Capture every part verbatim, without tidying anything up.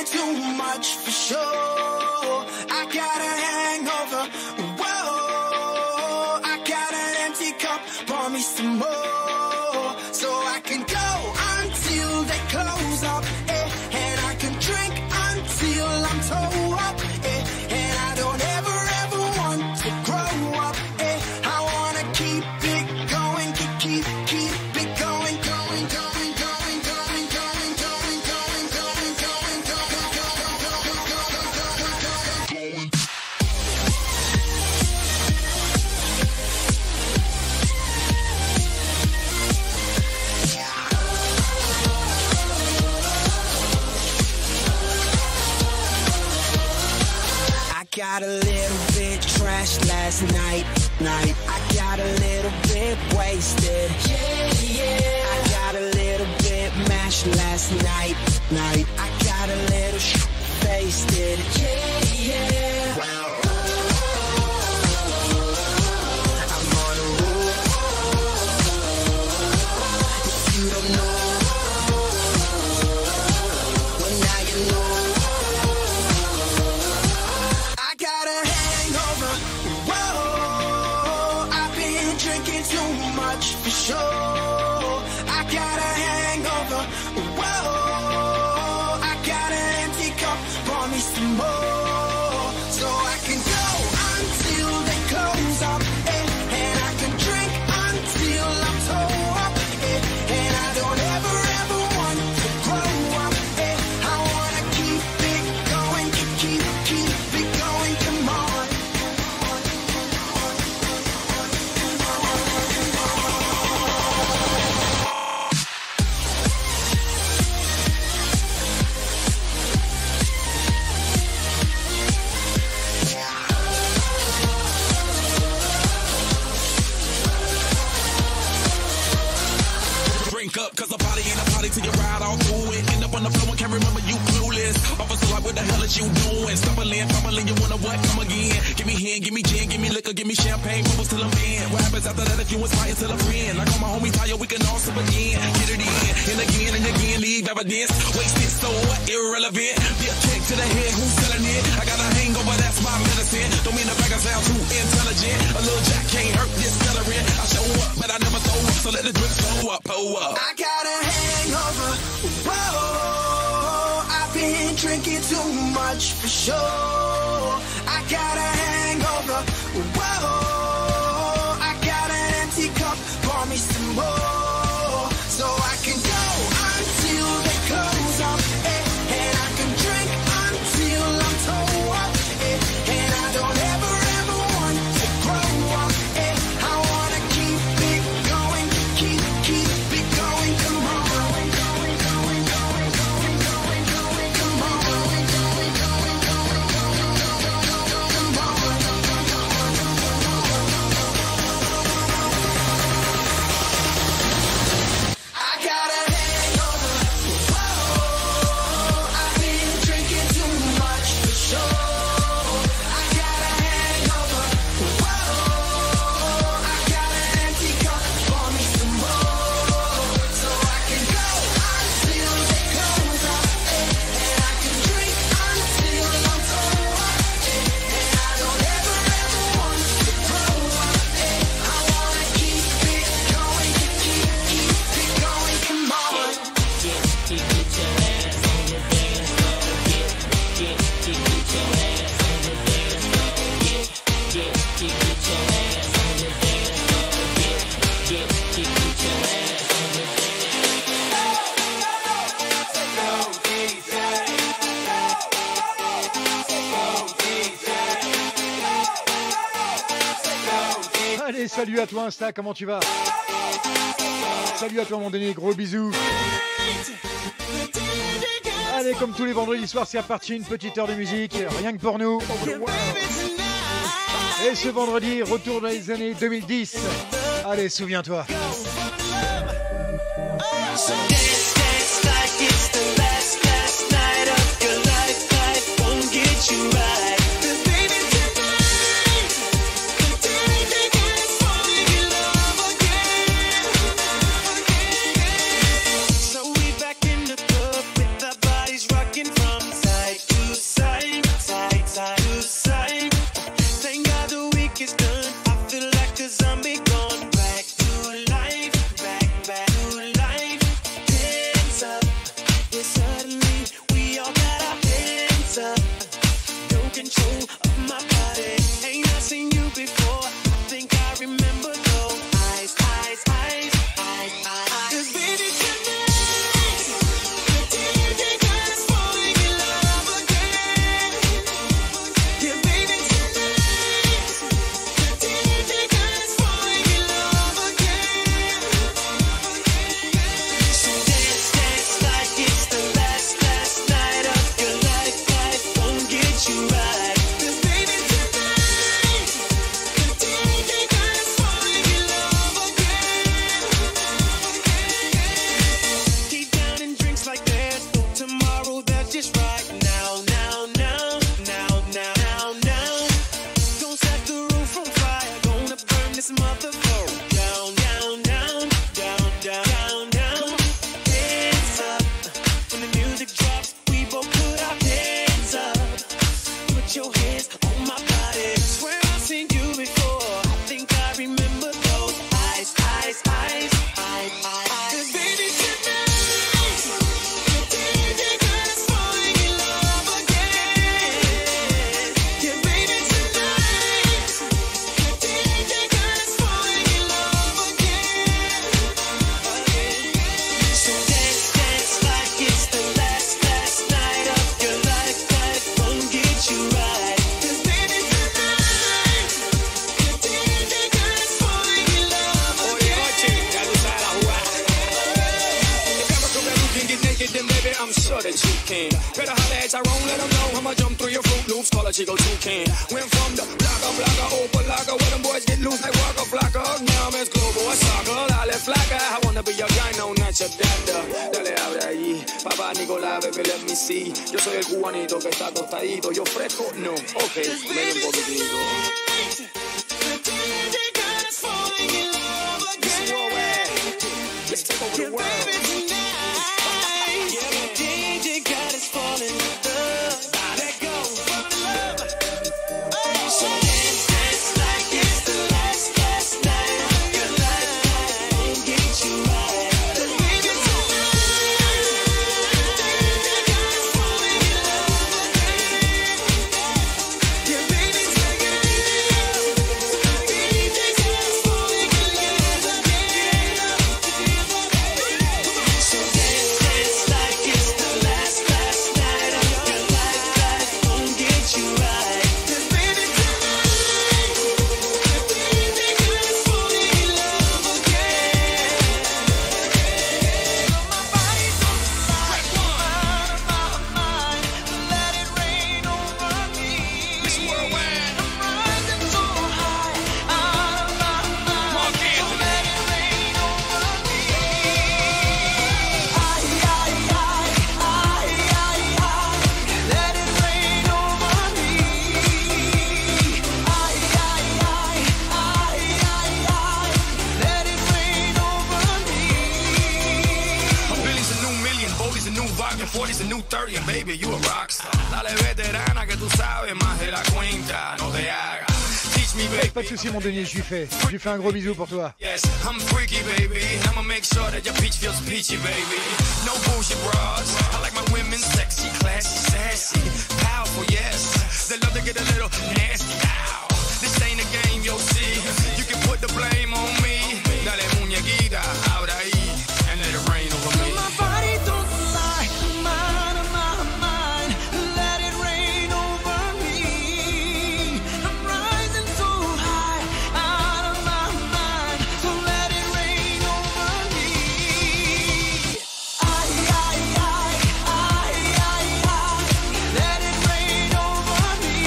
too much for sure. I got a hangover. Whoa, I got an empty cup. Pour me some more, so I can go until they close up. Eh, and I can drink until I'm toe up. Eh, and I don't ever ever want to grow up. Eh, I wanna keep it going, keep keep keep it going, going, going, going, going, going, going, going, going, going, going, going, going. I got a little bit trashed last night, night. I got a little bit wasted. Yeah, yeah. I got a little bit mashed last night, night. I got a little sh**faced. Yeah, yeah. Wow. I'm on a roll. If you don't know, well now you know. I got a hangover. Whoa, I've been drinking too much for sure. I got a hangover. Whoa, I got an empty cup. Pour me some more, so I can go until they close up. Eh, and I can drink until I'm toe up. Eh, and I don't ever ever want to grow up. Eh, I wanna keep it going, keep keep keep it going. Come on. Drink up, cause a party ain't a party till you ride all through it. End up on the floor and can't remember you clueless. Officer, like, what the hell is you doing? Stumbling, fumbling, you wanna what? Come again. Give me hand, give me gin, give me liquor, give me champagne, bubbles till I'm in. What happens after that if you inspire till a friend? Like all my homies tired, we can all sip again. Get it in, and again and again, leave evidence. Wasted, so what? Irrelevant. Be a kick to the head, who's selling it? I got a hangover, that's my medicine. Don't mean the bag I sound too intelligent. A little jack can't hurt this celery. I show up, but I never throw up, so let the drip throw up, pull up. I got a hangover. Whoa, I've been drinking too much for sure. I got a hangover. Whoa, I got an empty cup. Pour me some more, so I can go until they close up. Eh, and I can drink until I'm toe up. Eh, and I don't ever ever want to grow up. Eh, I wanna keep it going, keep keep it going. Come on. Allez, salut à toi Insta, comment tu vas? Salut à toi mon Denis, gros bisous. Allez, comme tous les vendredis soirs, c'est reparti, une petite heure de musique, rien que pour nous. Et ce vendredi, retour dans les années deux mille dix. Allez, souviens-toi. So we back in the club with our bodies rocking from side said she can. Better holler at Tyrone, let him know I'ma jump through your Fruit Loops, call her Chico Toucan. Went from the blocker, blocker, open locker, where them boys get loose like Waka Flocka. Now I'm as global as soccer, I left flacker. I wanna be your guy, no, not your dada. Dale, abre ahí, papá Nicolás, baby, let me see. Yo soy el cubanito que está tostadito, yo fresco, no, ok, ven un poquitito. Let's take over the world. forty's a new thirty, and baby, you a rockstar. Dale veterana que tú sabes más de la cuenta, no te hagas. Teach me, baby. Pas de soucis, mon Denis, je lui fais. Je lui fais un gros bisou pour toi. Yes, I'm freaky, baby. I'ma make sure that your peach feels peachy, baby. No bullshit bras. I like my women sexy, classy, sassy, powerful, yes. They love to get a little nasty. Ow. This ain't a game, you'll see. You can put the blame on me. Dale muñequita, ahora ahí, and let it rain over me. My body don't lie, mine, mine, mine. Let it rain over me. I'm rising so high, out of my mind. So let it rain over me. I, I, I, I, I, I. Let it rain over me.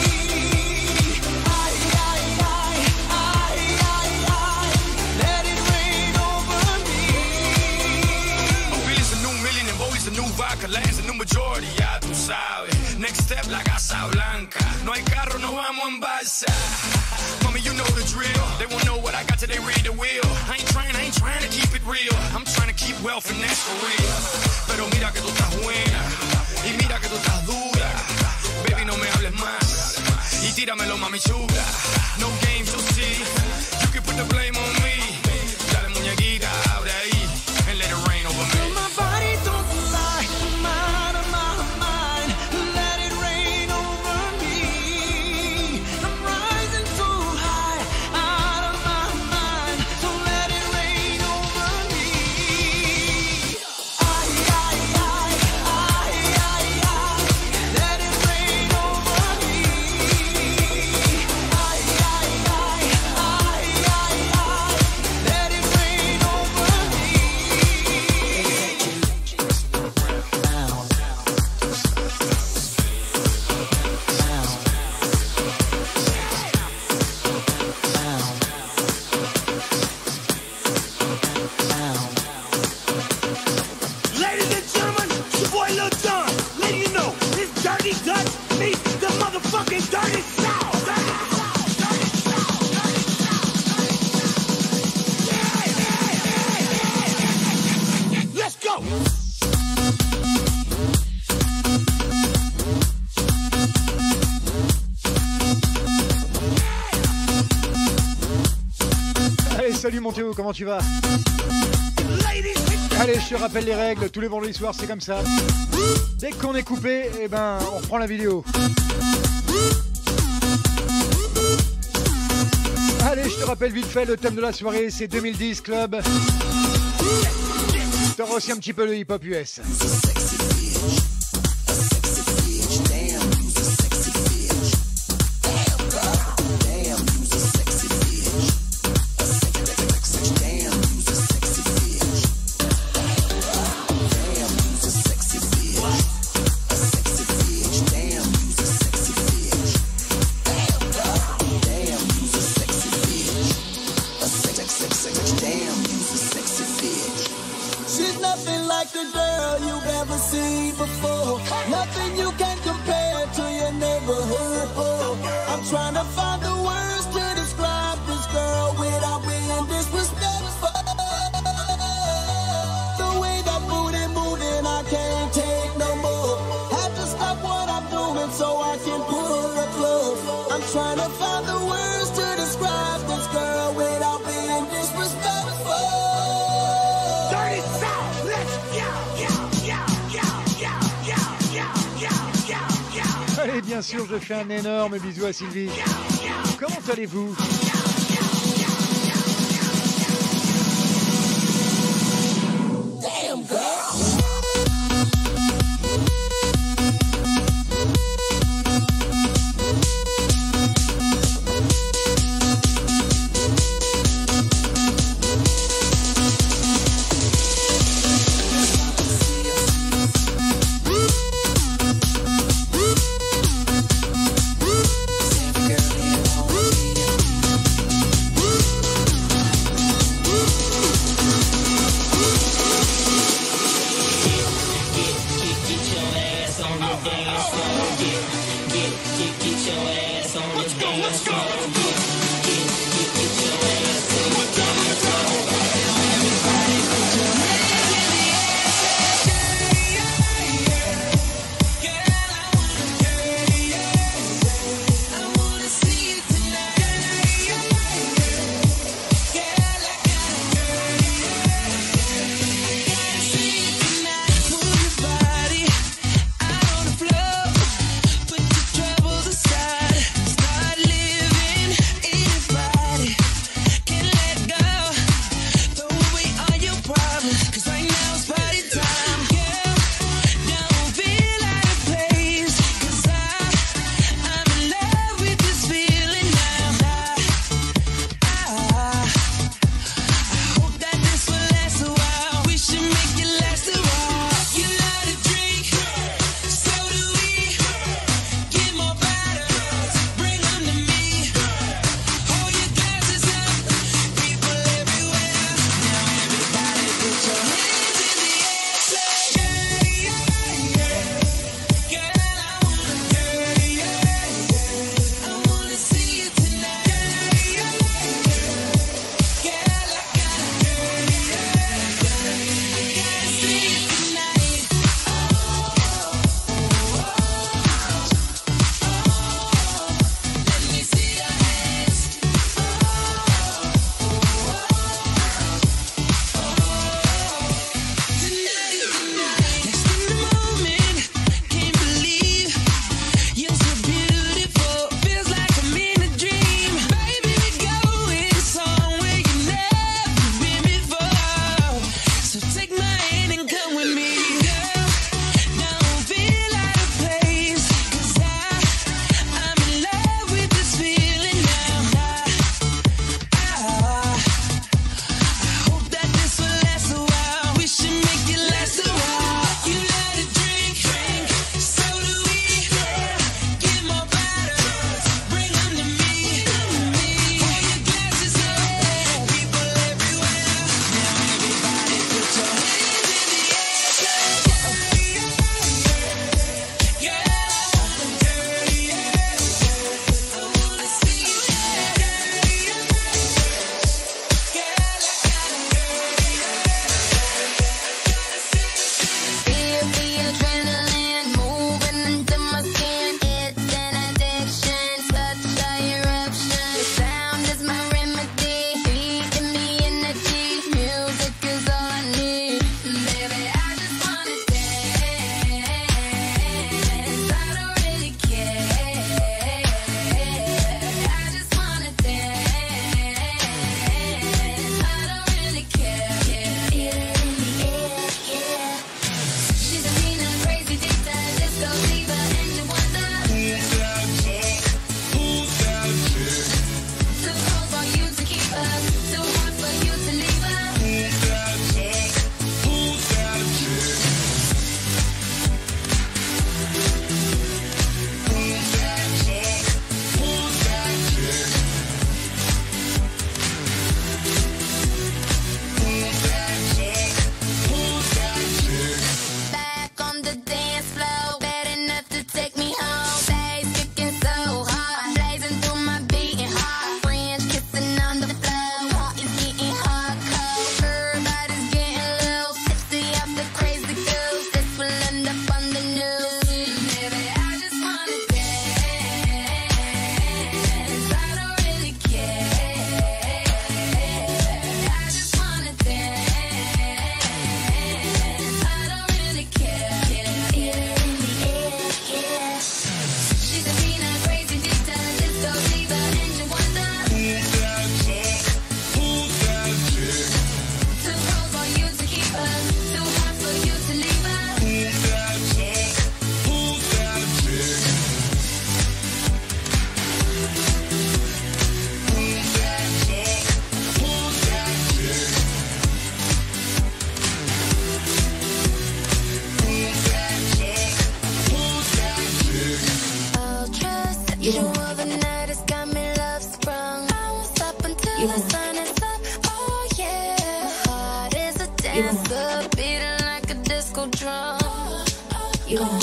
I, I, I, I, I, I. Let it rain over me. Billy's a new million and Bowie's a new vodka. Land's a new majority, ya tú sabes. Next step, la Casa Blanca. No hay carro, no vamos en balsa. Mommy, you know the drill. They won't know what I got till they read the wheel. I ain't trying, I ain't trying to keep it real. I'm trying to keep wealth and that's for real. Pero mira que tú estás buena. Y mira que tú estás dura. Baby, no me hables más. Y tíramelo, mami chula. No games, you'll see. You can put the blame on me. Dale muñequita, abre ahí. And let it rain over me. My body don't lie, mine, mine, mine. Let it rain over me. I'm rising so high, out of my mind. So let it rain over me. I, I, I, I, I, I. Let it rain over me. I, I, I, I, I, I. Let it rain over me. Ladies and gentlemen, it's your boy Lil Jon. Letting you know, this Dirty Dutch meets the motherfucking Dirty South. Dirty South, Dirty South, Dirty South. Yeah, yeah, yeah, yeah. Let's go. Allez, salut mon Théo, comment tu vas? Ladies and Allez, je te rappelle les règles, tous les vendredis soirs, c'est comme ça. Dès qu'on est coupé, eh ben, on reprend la vidéo. Allez, je te rappelle vite fait, le thème de la soirée, c'est deux mille dix Club. T'auras aussi un petit peu le hip-hop U S. like the girl you've ever seen before. Nothing you can compare to your neighborhood. Oh, I'm trying to find the words to describe this girl without being disrespectful. The way that booty moving, I can't take no more. Have to stop what I'm doing so I can pull her close. I'm trying to find the words to describe this girl without being disrespectful. Dirty South, let's go, go, go, go, go, go, go, go, go, go. Allez, bien sûr, je fais un énorme bisou à Sylvie. Comment allez-vous? Damn girl. You know, the night has got me love sprung. I won't stop until you the know. sun is up. Oh yeah, my heart is a dancer, beating like a disco drum. You know.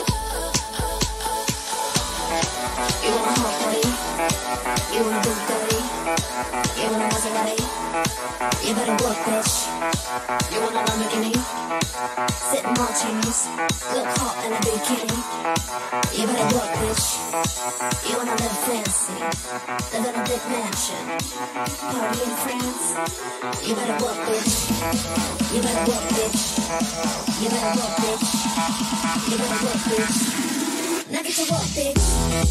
You want a hot body, you want a Bugatti, you want a Maserati, you better work, bitch. You want a Lamborghini, sitting martinis, look hot in a bikini. You better work, bitch. You wanna live fancy, live in a big mansion, party in France. You better work, bitch. You better work, bitch. You better work, bitch. You better work, bitch. Now get to work, bitch.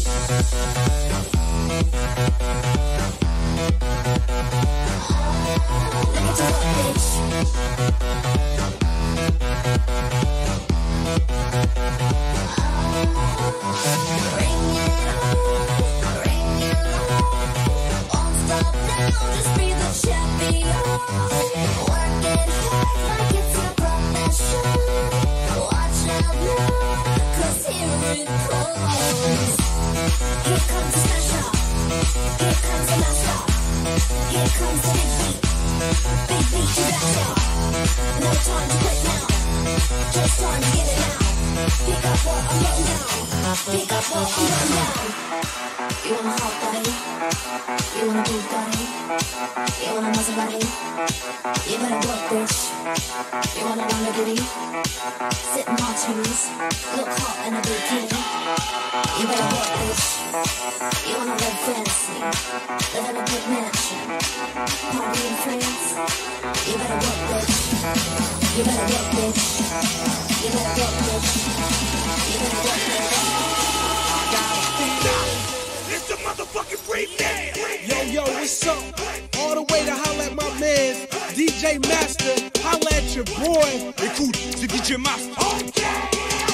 Now get to work, bitch. Bring it on, bring it on. Won't stop now, just be the champion. Work it hard like it's your profession. Watch out now, 'cause here it goes. Here comes the smash up, here comes the master, here comes the big beat, big beat to blast up. No time to quit now, just time to get it now. Pick up what I'm putting down, pick up what I'm putting down. You want a hot body, you want a Bugatti, you want a Maserati. You better work, bitch. You want a Lamborghini, sitting martinis, look hot in a bikini. You better work, bitch. You wanna live fancy, live in a big mansion, party in France. You better work, bitch. You better work, bitch. You better work, bitch. You better work, bitch. It's the motherfucking remix. Yo, yo, what's up? All the way to holla at my man, D J Master. Holla at your boy. Écoute, c'est D J Master. Okay.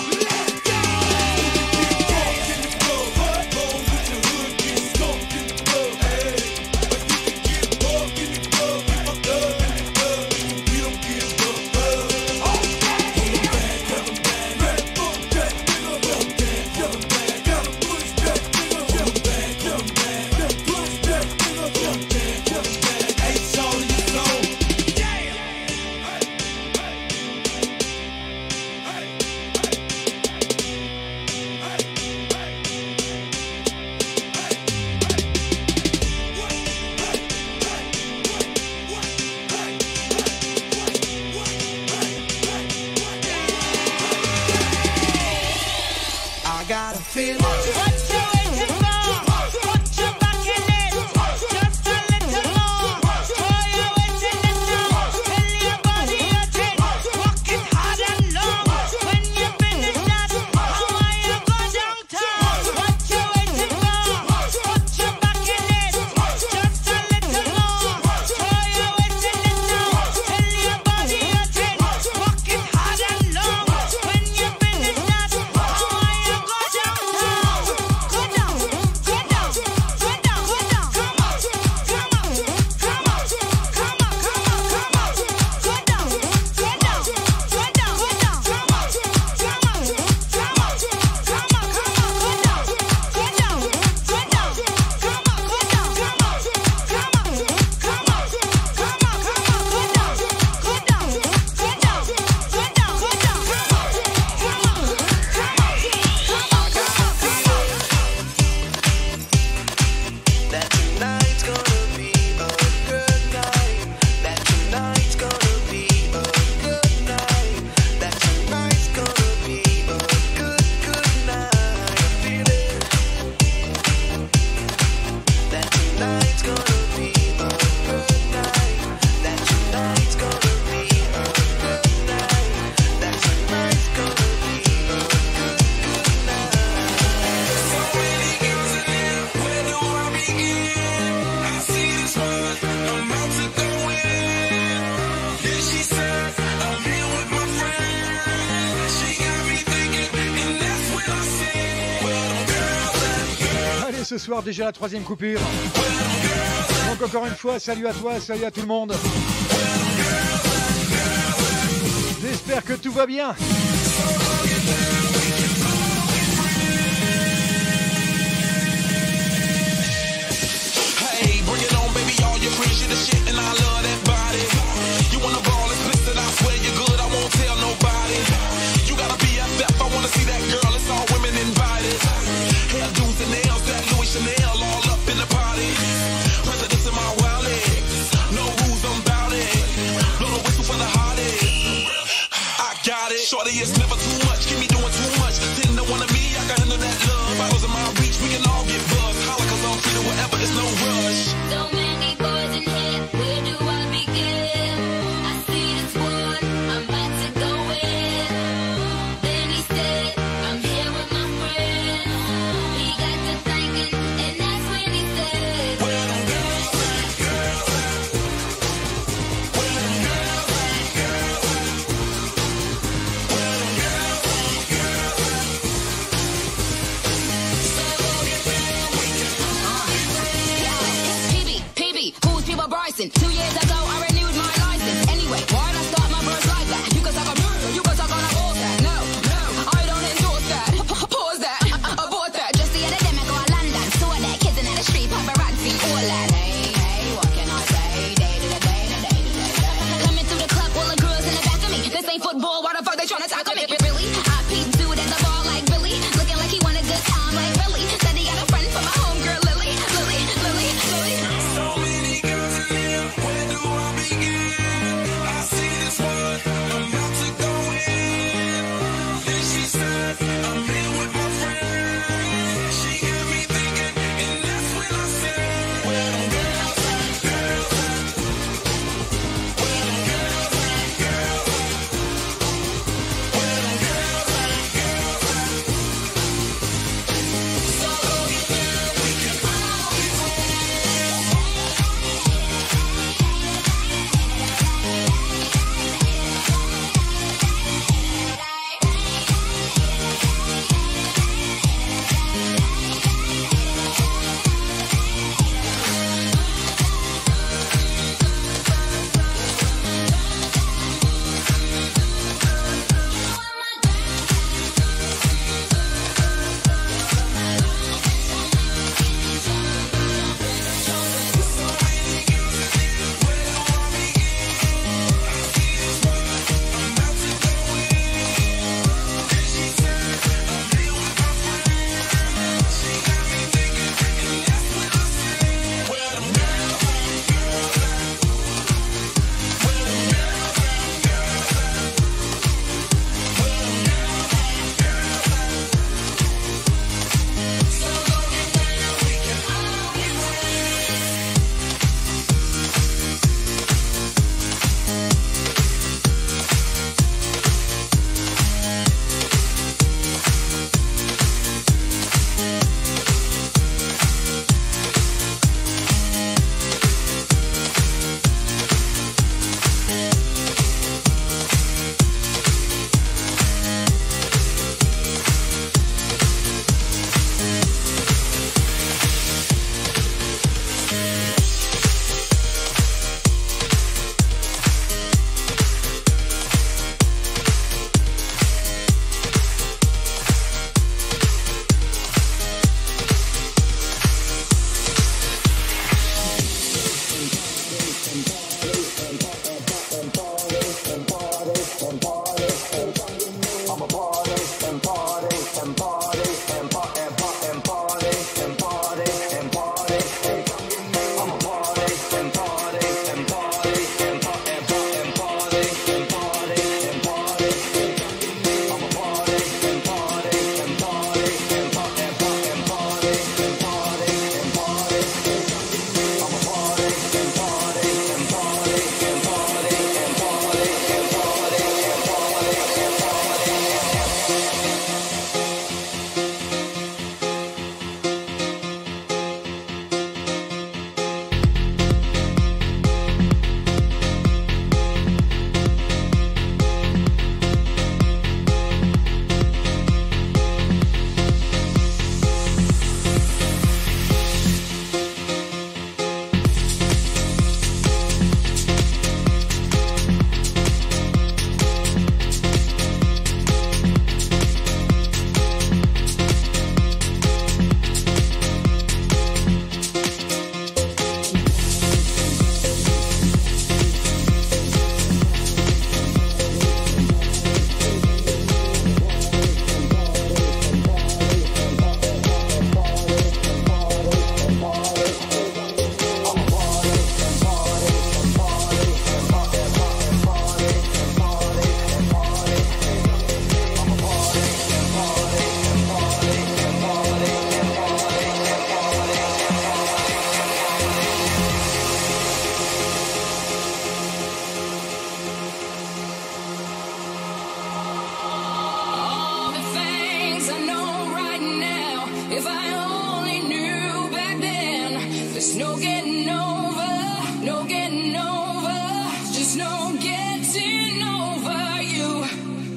Ce soir déjà la troisième coupure. Donc encore une fois, salut à toi, salut à tout le monde. J'espère que tout va bien. the shit and I love that body. You wanna ball explicit, I swear you're good, I won't tell nobody. You gotta be F F, I wanna see that girl, it's all women invited. Hairdos and nails, that Louis Chanel, all up in the party. Presidents in my wallet, no rules, I'm bout it. Blow the whistle for the hottie. I got it. Shorty, it's never too much, keep me doing too much. Ten to one of me, I can handle that love. Bottles in my reach, we can all get buzzed. Holla, cause I'm free to whatever, it's no rush. So many boys in here, where do I begin? I see this one, I'm about to go in. Then he said, I'm here with my friends. He got to thinking, and that's when he said, Where them girls at, girls at? Where them girls at, girls at? Where them girls at, girls at? So go get down, we can P B, P B, who's People Bryson? Two years ago, I renewed my license. Anyway, why'd I start my verse like that? You can talk about murder, you can talk on a bullshit. No, no, I don't endorse that. Pause that, abort that. Just the other day, I go to London, saw that kids in the street, paparazzi, all that. Hey, hey, what can I say? Day to the day, to day to day. Coming through the club, all the girls in the back of me. This ain't football, why the fuck they tryna tackle me? Really? I peeped dude at the bar like Billy, looking like he want a good time like Billy. Said he got a friend for my homegirl Lily, Lily, Lily, Lily. So many girls in here, where do I begin? I see this one, I'm about to go in. Then she said, I'm here with my friend. She got me thinking, and that's when I said, where them girls at, girls at? Where them girls at, girls at? Where them girls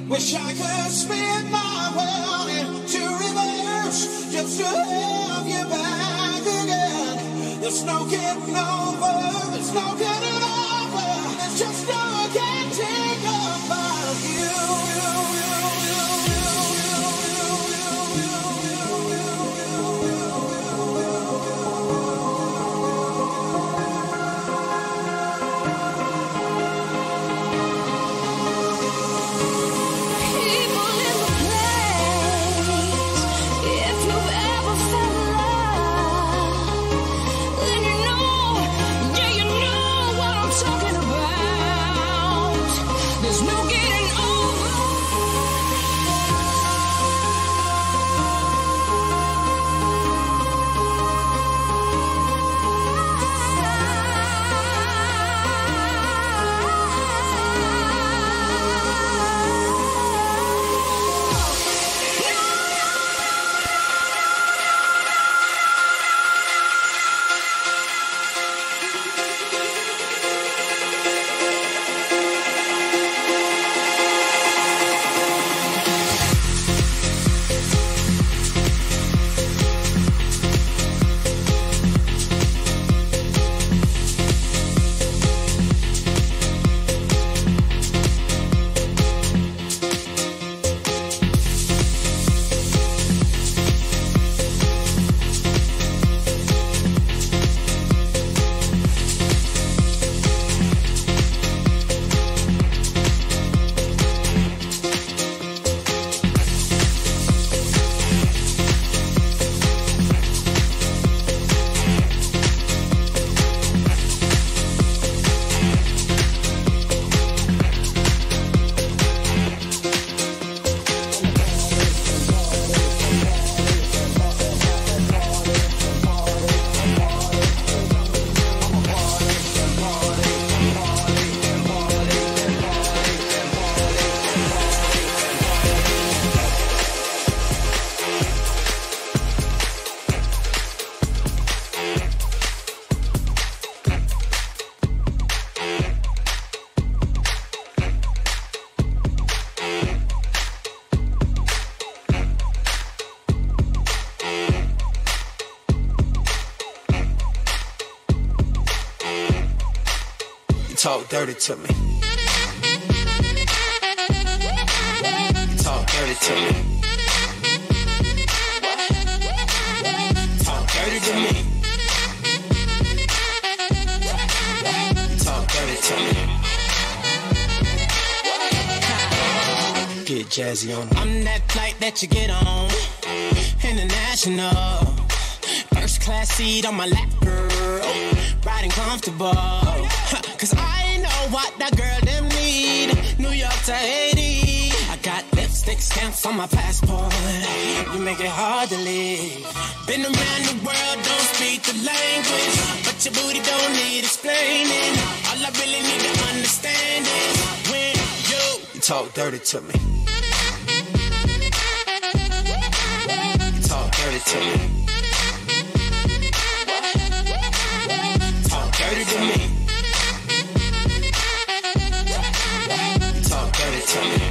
Wish I could spin my world into reverse just to have you back again. There's no getting over, there's no getting over, there's just no getting about you. Talk dirty to me. Talk dirty to me. Talk dirty to me. Talk dirty to me. Get jazzy on. I'm that flight that you get on. International. First class seat on my lap, girl. Riding comfortable. Cause I know what that girl them need. New York to Haiti. I got lipstick stamps on my passport. You make it hard to leave. Been around the world, don't speak the language, but your booty don't need explaining. All I really need to understand is when you, you talk dirty to me. You talk dirty to me. Talk dirty to me. Talk dirty to me.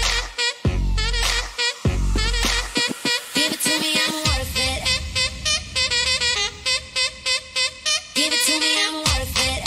Give it to me, I'm worth it. Give it to me, I'm worth it.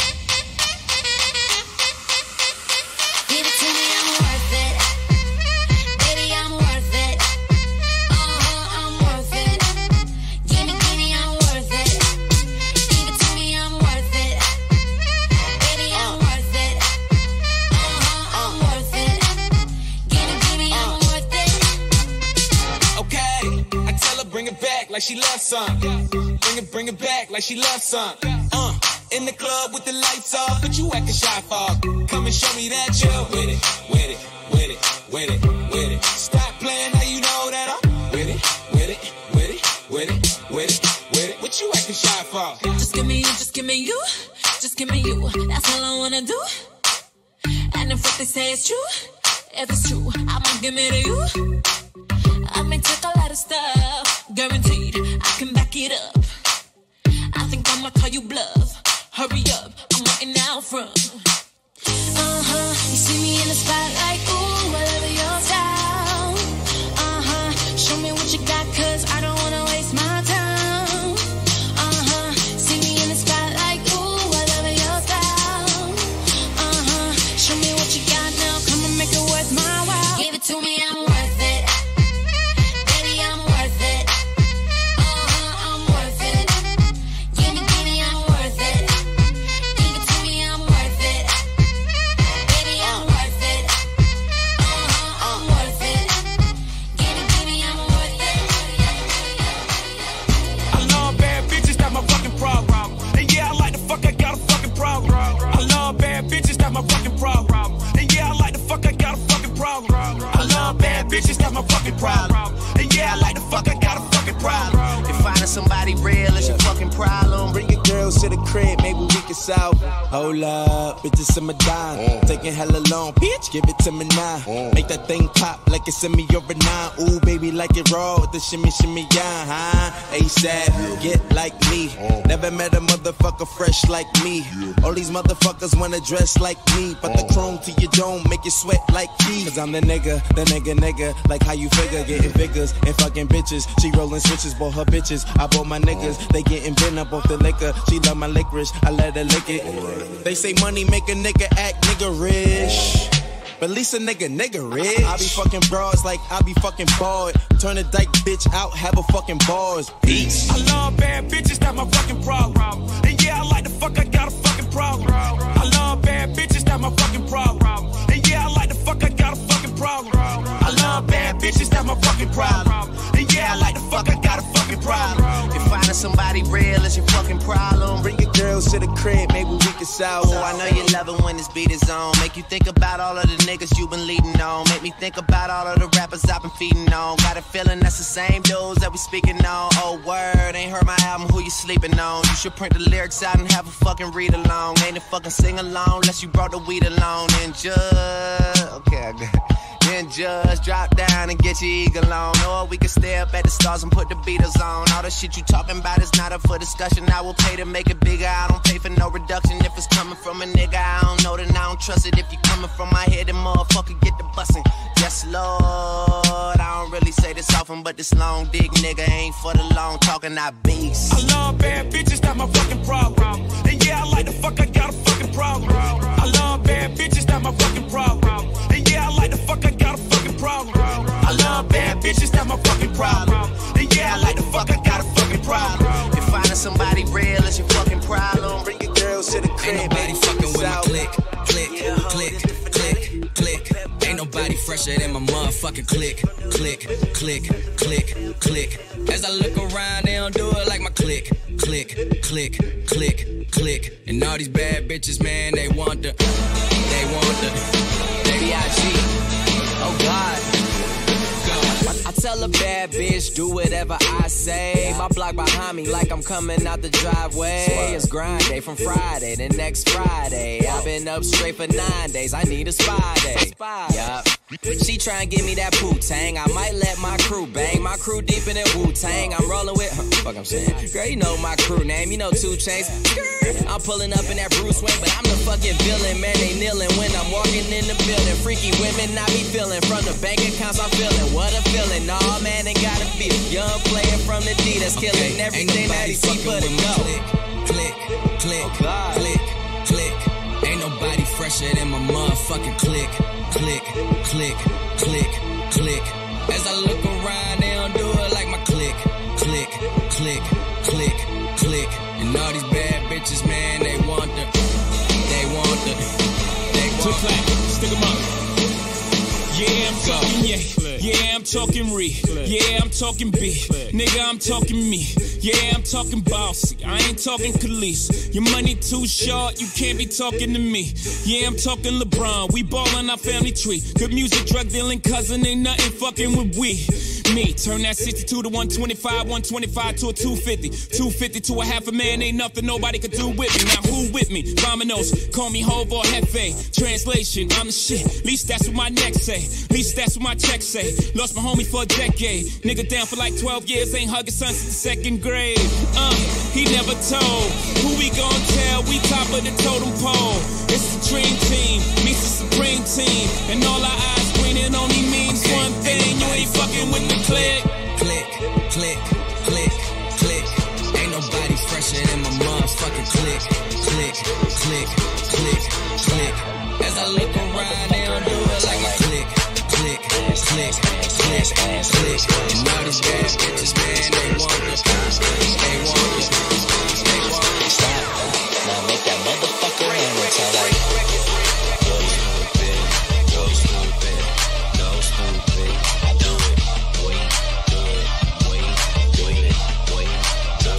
Give it to me, I'm worth it. Baby, I'm worth it. Uh-huh, I'm worth it. Give me, give me, I'm worth it. Give it to me, I'm worth it. Baby, I'm worth it. Uh-huh, I'm worth it. Give me, give me, I'm worth it. okay. I tell her bring it back like she loves some. Bring it, bring it back like she loves some. Uh, in the club with the lights off, but you acting shy for. Come and show me that you're with it, with it, with it, with it, with it. Stop playing, now you know that I'm with it, with it, with it, with it, with it, with it. What you acting shy for? Just give me you, just give me you, just give me you. That's all I wanna do. And if what they say is true, if it's true, I'ma give it to you. I may take a lot of stuff, guaranteed I can back it up. I think I'ma call you bluff. Hurry up, I'm waiting out front. Uh-huh, you see me in the spotlight, ooh, I love your style. problem. I love bad bitches, that's my fucking problem. And yeah, I like the fuck, I got a fucking problem. If finding somebody real is your fucking problem, Bring your girls to the crib, maybe we can solve. Hold up, bitches in my dime. Mm. Taking hella long, bitch, give it to me now. Mm. Make that thing pop like it's in me or a nine. Ooh, baby, like it raw with the shimmy, shimmy, yeah, huh? ASAP, get like me. Mm. Never met a motherfucker fresh like me. All these motherfuckers wanna dress like me, but the chrome to your dome make you sweat like me. Cause I'm the nigga, the nigga, nigga. Like how you figure, getting figures and fucking bitches. She rolling switches, bought her bitches. I bought my niggas, they getting bent up off the liquor. She love my licorice, I let her lick it. They say money make a nigga act nigga rich. But at least a nigga, nigga rich. I be fucking broads like I be fucking bored. Turn a dyke bitch out, have a fucking bars. Peace. I love bad bitches, that's my fucking problem. And yeah, I like the fuck, I got a fucking problem. I love bad bitches, that's my fucking problem. And yeah, I like the fuck, I got a fucking problem. I love bad bitches, that's my fucking problem. And yeah, I like the fuck, I got a fucking problem. if finding somebody real is your fucking problem, Bring your girls to the crib, maybe we can solve. oh, I know you love it when this beat is on. Make you think about all of the niggas you been leading on. Make me think about all of the rappers I've been feeding on. Got a feeling that's the same dudes that we speaking on. Oh, word, ain't heard my album, who you sleeping on? You should print the lyrics out and have a fucking read along. Ain't a fucking sing along unless you brought the weed along. And just, okay, I got it. Then just drop down and get your eagle on. Or we can stay up at the stars and put the Beatles on. All the shit you talking about is not up for discussion. I will pay to make it bigger. I don't pay for no reduction. If it's coming from a nigga, I don't know, then I don't trust it. If you coming from my head, then motherfucker get the bussin'. Yes, Lord. I don't really say this often, but this long dick nigga ain't for the long talking, I beast. I love bad bitches, that's my fucking problem. And yeah, I like the fuck, I got a fucking problem. I love bad bitches, that's my fucking problem. And yeah, I like the fuck, I got a fucking problem. I love bad bitches, that's my fucking problem. And yeah, I like the fuck, I got a fucking problem. If finding somebody real is your fucking problem, Bring your girls to the crib, Ain't nobody maybe we fucking can with my solve. click, click, click, click, click. Ain't nobody fresher than my motherfucking click, click, click, click, click. As I look around, they don't do it like my click, click, click, click, click. And all these bad bitches, man, they want the, they want the, they B I G Oh God. I tell a bad bitch, do whatever I say. My block behind me like I'm coming out the driveway. It's grind day from Friday to next Friday. I've been up straight for nine days, I need a spy day. Yup. She try and give me that Wu-Tang. I might let my crew bang. My crew deep in that Wu-Tang. I'm rolling with, huh, fuck I'm saying. Girl, you know my crew name, you know two Chainz. I'm pulling up in that Bruce Wayne, but I'm the fucking villain. Man, they kneeling when I'm walking in the building. Freaky women I be feeling. From the bank accounts I'm feeling. What a feeling. Nah, man, ain't gotta be young player from the D that's killing everything that he see for the go. click, click, Oh, God. click, click. Ain't nobody fresher than my motherfucking click, click, click, click, click. As I look around, they don't do it like my click, click, click, click, click. And all these bad bitches, man, they want the, they want the, they want the. Stick 'em up. Yeah, I'm talking yeah. Yeah, I'm talking re. Yeah, I'm talking B. Nigga, I'm talking me. Yeah, I'm talking bossy. I ain't talking Khalees. Your money too short, you can't be talking to me. Yeah, I'm talking LeBron. We ballin' our family tree. Good music, drug dealing cousin, ain't nothing fucking with we. Me, turn that sixty-two to one twenty-five, one twenty-five to a two fifty. two fifty to a half a man, ain't nothing nobody could do with me. Now who with me? Vominos, call me Hov or Hefe. Translation, I'm the shit. Least that's what my neck say. Least that's what my check say. Lost my homie for a decade. Nigga down for like twelve years, ain't hugging son since the second grade. Uh, he never told. Who we gon' tell? We top of the totem pole. It's the dream team, meets the supreme team. And all our eyes greening only means Okay, one thing. You ain't fucking with the click. Click, click, click, click. Ain't nobody fresher than my motherfucking click, click, click, click, click. As I look around, they don't do it like my click, click, click, click, click. And all these bad bitches, man, they want the, they want the, they want the. Stop. Now make that motherfucker hammer sound like go stupid, go stupid, go stupid. I do it, wait, do it, wait, do it, wait, do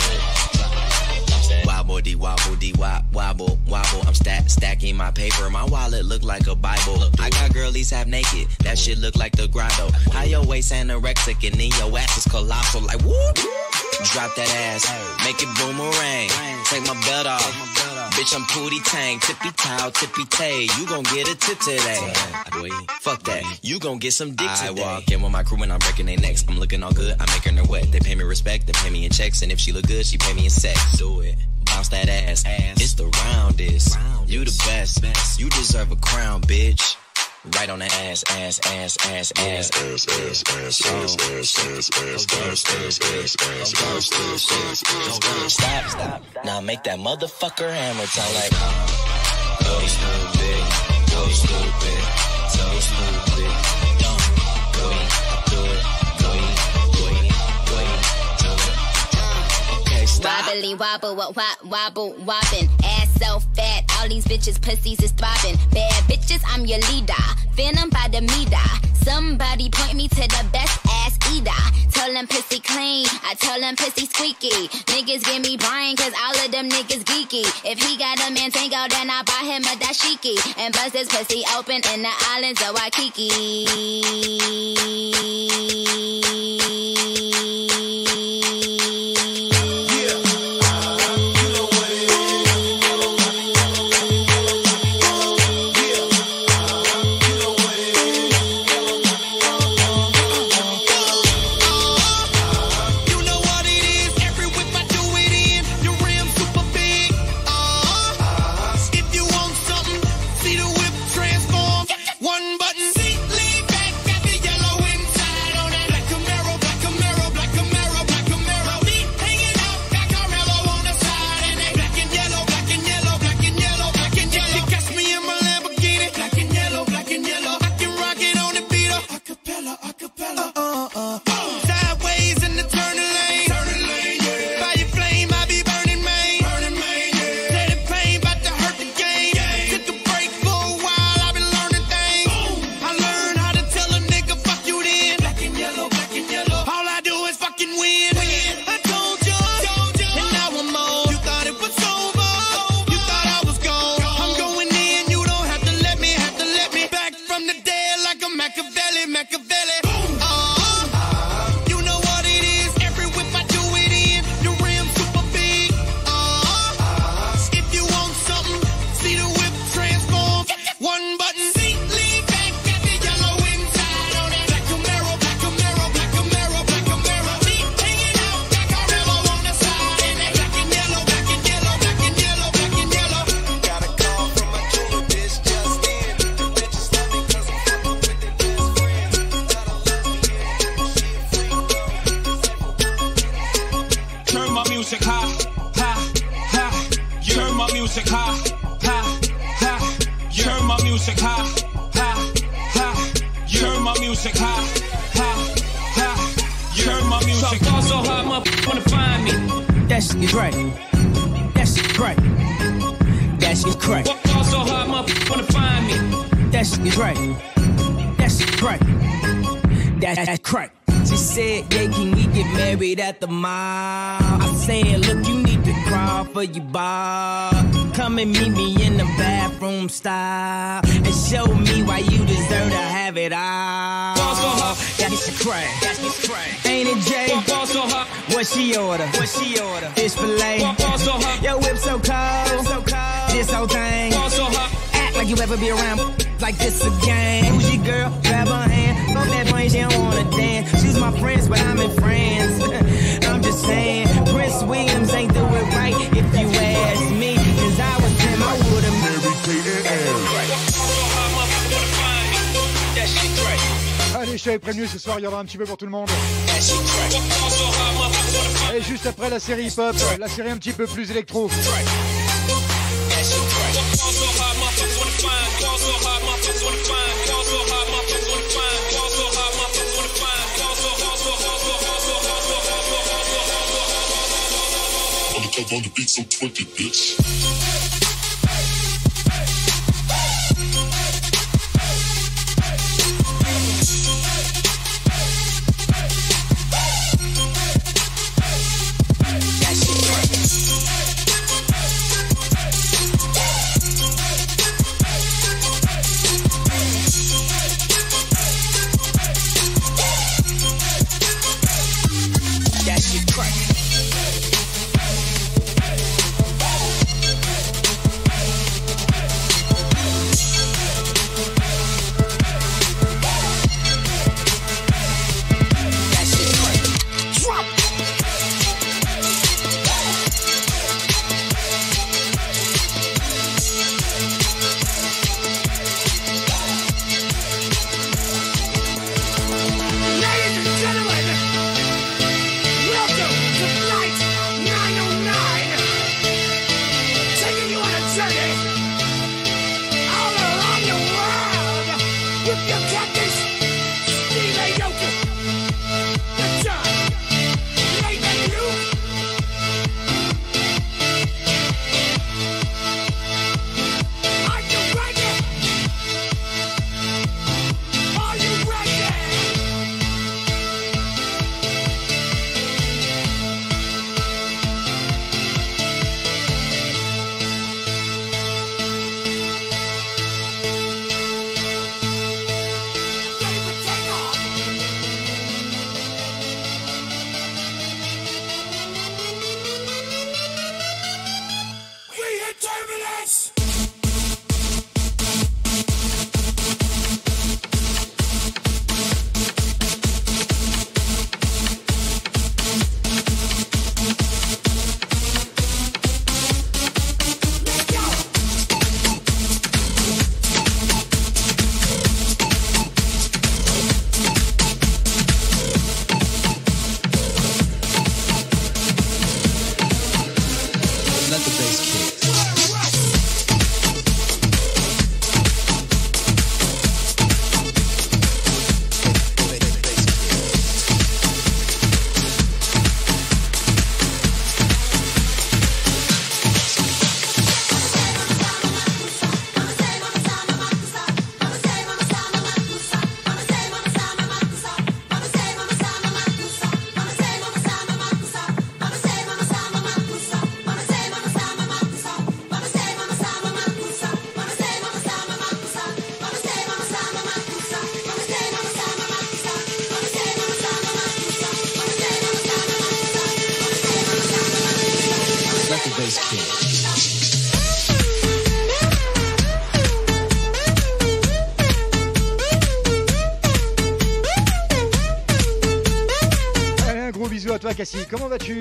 it. Wobble dee wobble dee wop wobble wobble. I'm stack stacking my paper. My wallet look like a Bible. I got girlies bodies half naked. That shit look like the grotto. How your waist anorexic and then your ass is colossal. Like whoop. Drop that ass, make it boomerang. Take my belt off. Bitch, I'm Pootie Tang, tippy toe, tippy tay. You gon' get a tip today. Fuck that, you gon' get some dick today. I walk in with my crew and I'm breaking their necks. I'm looking all good, I'm making her wet. They pay me respect, they pay me in checks. And if she look good, she pay me in sex. Do it, bounce that ass. It's the roundest. You the best, you deserve a crown, bitch. Right on the ass, ass, ass, ass, ass, ass, ass, ass, ass, ass, ass, ass, ass, ass, ass. Stop, stop. Now make that motherfucker hammer time like. Go stupid, go stupid, so stupid. Don't go, do it, go, go, go, do it. Okay, stop. Wobbly wobble, wobble, wobble, wobbin'. Ass so fat, all these bitches pussies is throbbing. Bad bitches, I'm your leader. Venom by the meter. Somebody point me to the best ass eater. Tell them pussy clean, I tell them pussy squeaky. Niggas give me brain, cause all of them niggas geeky. If he got a man tango, then I buy him a dashiki. And bust his pussy open in the islands of Waikiki. At the mall, I said, look, you need to crawl for your bar. Come and meet me in the bathroom style and show me why you deserve to have it all. That's the crack, that's the crack. Ain't it Jay? What she order? What she order? Fish fillet. Yo, whip so cold, so cold. This whole thing. Act like you ever be around like this again. Who's your girl? Grab her hand. Fuck that brain, she don't wanna dance. She's my friends, but I'm in France. I'm just saying, Prince Williams ain't do it right if you ask me. Cause I was him, I would've married Kate and Allez, je t'avais prévenu, ce soir il y aura un petit peu pour tout le monde. Et juste après la série hip-hop, la série un petit peu plus électro. On the beat, so twenty, bitch. bass kick. Allez, un gros bisou à toi, Cassie. Comment vas-tu?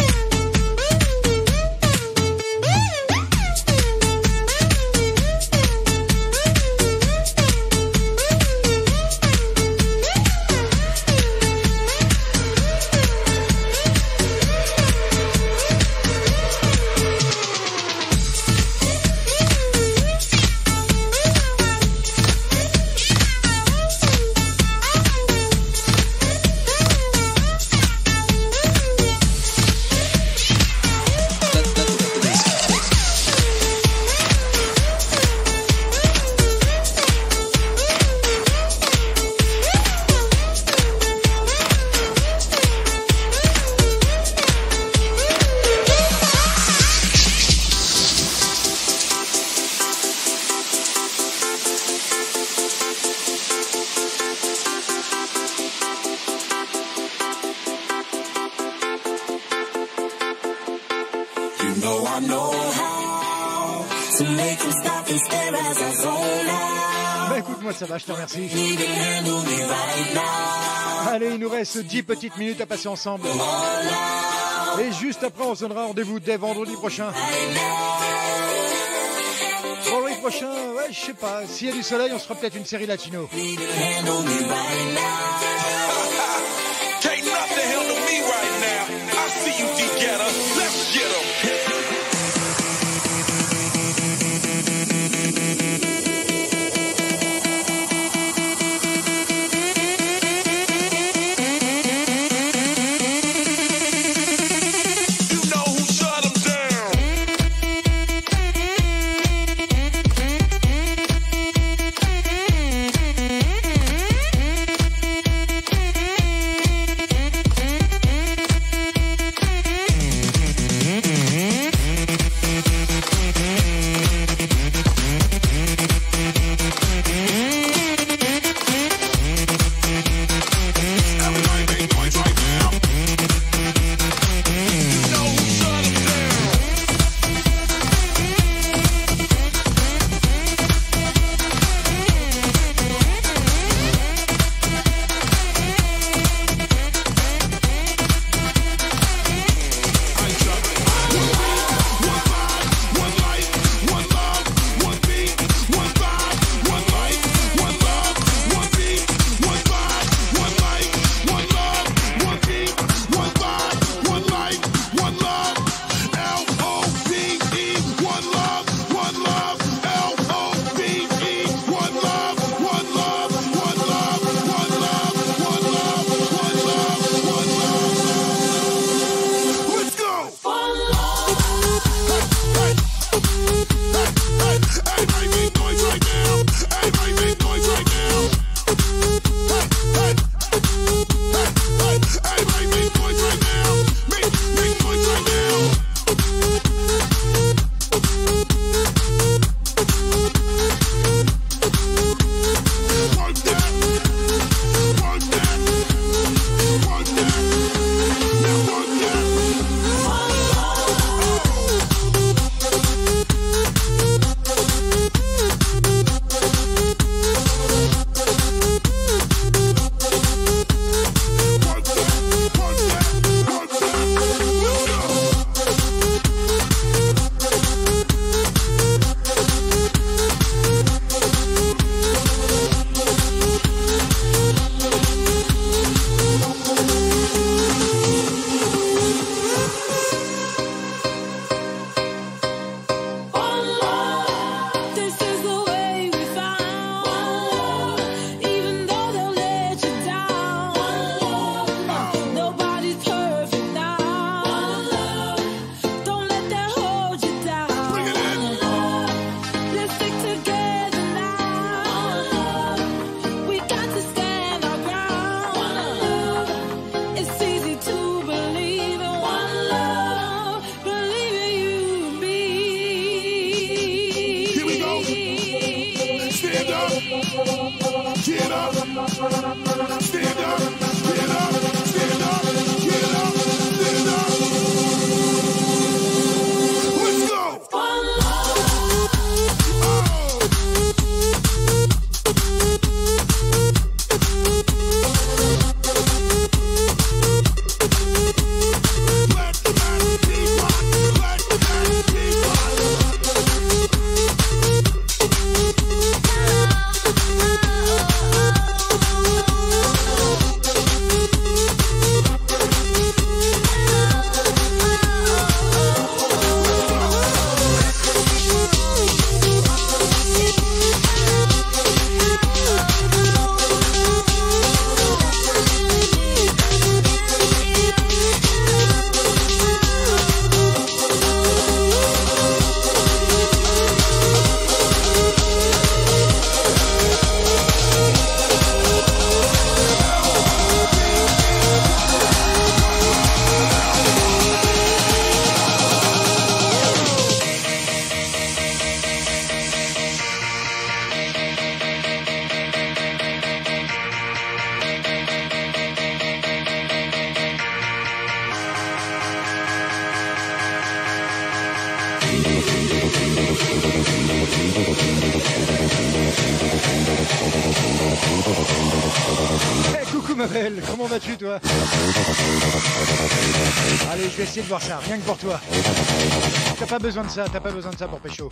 You know I know how to make them stop and stare as I zone out. Bah écoute-moi, ça va, je te remercie. Need to handle me right now. Allez, il nous reste dix petites minutes à passer ensemble. Et juste après, on se donnera rendez-vous dès vendredi prochain. Vendredi prochain, ouais, je sais pas. S'il y a du soleil, on se fera peut-être une série latino. Need to handle me right now. Can't nothing handle me right now. I see you, D-Getter. Let's get 'em. Coucou ma belle, comment vas-tu toi? Allez, je vais essayer de voir ça, rien que pour toi. T'as pas besoin de ça, t'as pas besoin de ça pour pécho.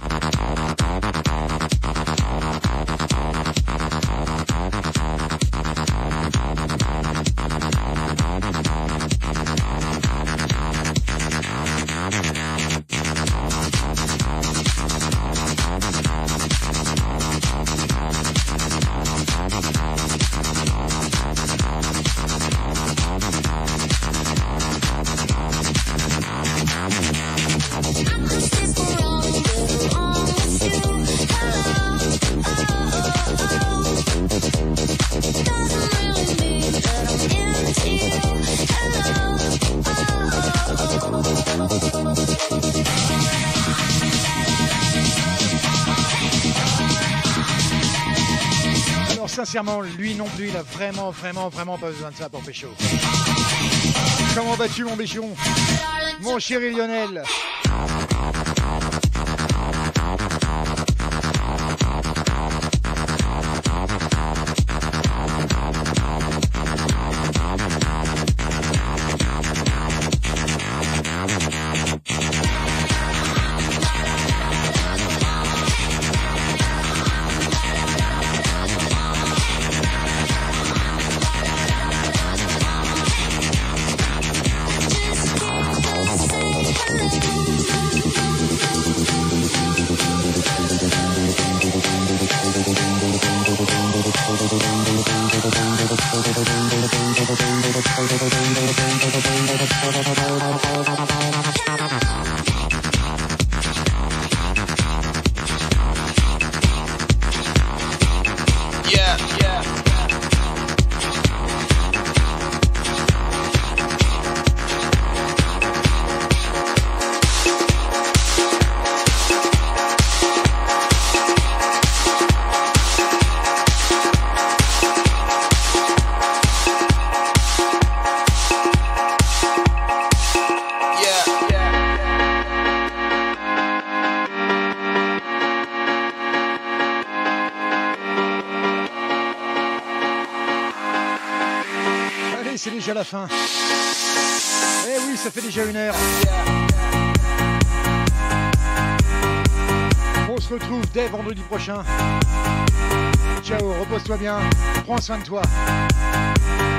Sincèrement, lui non plus, il a vraiment, vraiment, vraiment pas besoin de ça pour pécho. Comment vas-tu mon bichon? Mon chéri Lionel. C'est déjà la fin. Eh oui, ça fait déjà une heure. On se retrouve dès vendredi prochain. Ciao, repose-toi bien. Prends soin de toi.